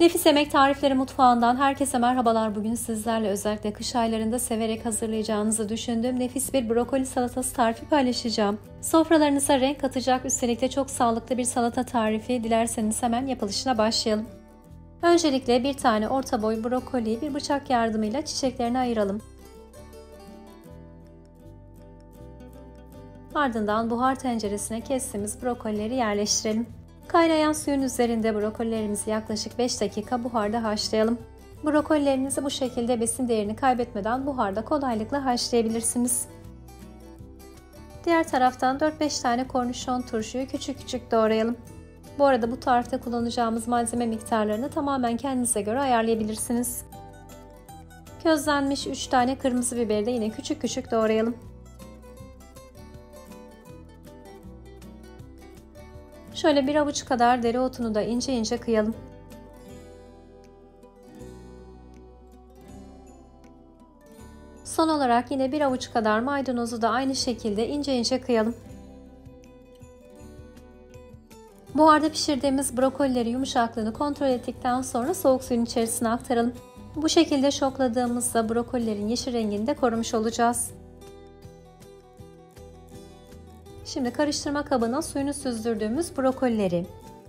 Nefis Yemek Tarifleri Mutfağından herkese merhabalar. Bugün sizlerle özellikle kış aylarında severek hazırlayacağınızı düşündüğüm nefis bir brokoli salatası tarifi paylaşacağım. Sofralarınıza renk katacak, üstelik de çok sağlıklı bir salata tarifi. Dilerseniz hemen yapılışına başlayalım. Öncelikle bir tane orta boy brokoliyi bir bıçak yardımıyla çiçeklerini ayıralım. Ardından buhar tenceresine kestiğimiz brokolileri yerleştirelim. Kaynayan suyun üzerinde brokolilerimizi yaklaşık 5 dakika buharda haşlayalım. Brokolilerinizi bu şekilde besin değerini kaybetmeden buharda kolaylıkla haşlayabilirsiniz. Diğer taraftan 4-5 tane kornişon turşuyu küçük küçük doğrayalım. Bu arada bu tarifte kullanacağımız malzeme miktarlarını tamamen kendinize göre ayarlayabilirsiniz. Közlenmiş 3 tane kırmızı biberi de yine küçük küçük doğrayalım. Şöyle bir avuç kadar dereotunu da ince ince kıyalım. Son olarak yine bir avuç kadar maydanozu da aynı şekilde ince ince kıyalım. Buharda pişirdiğimiz brokolileri yumuşaklığını kontrol ettikten sonra soğuk suyun içerisine aktaralım. Bu şekilde şokladığımızda brokolilerin yeşil rengini de korumuş olacağız. Şimdi karıştırma kabına suyunu süzdürdüğümüz brokolileri,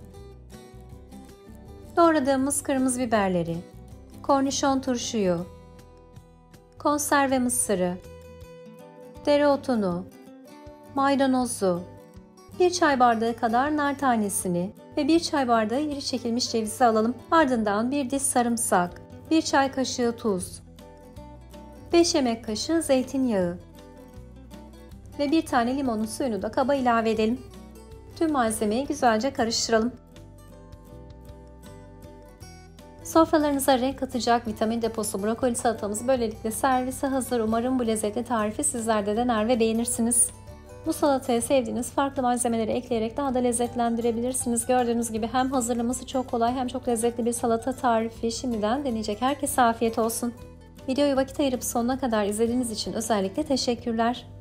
doğradığımız kırmızı biberleri, kornişon turşuyu, konserve mısırı, dereotunu, maydanozu, 1 çay bardağı kadar nar tanesini ve 1 çay bardağı iri çekilmiş cevizi alalım. Ardından 1 diş sarımsak, 1 çay kaşığı tuz, 5 yemek kaşığı zeytinyağı ve 1 tane limonun suyunu da kaba ilave edelim. Tüm malzemeyi güzelce karıştıralım. Sofralarınıza renk katacak vitamin deposu brokoli salatamız böylelikle servise hazır. Umarım bu lezzetli tarifi sizler de dener ve beğenirsiniz. Bu salataya sevdiğiniz farklı malzemeleri ekleyerek daha da lezzetlendirebilirsiniz. Gördüğünüz gibi hem hazırlaması çok kolay hem çok lezzetli bir salata tarifi. Şimdiden deneyecek herkese afiyet olsun. Videoyu vakit ayırıp sonuna kadar izlediğiniz için özellikle teşekkürler.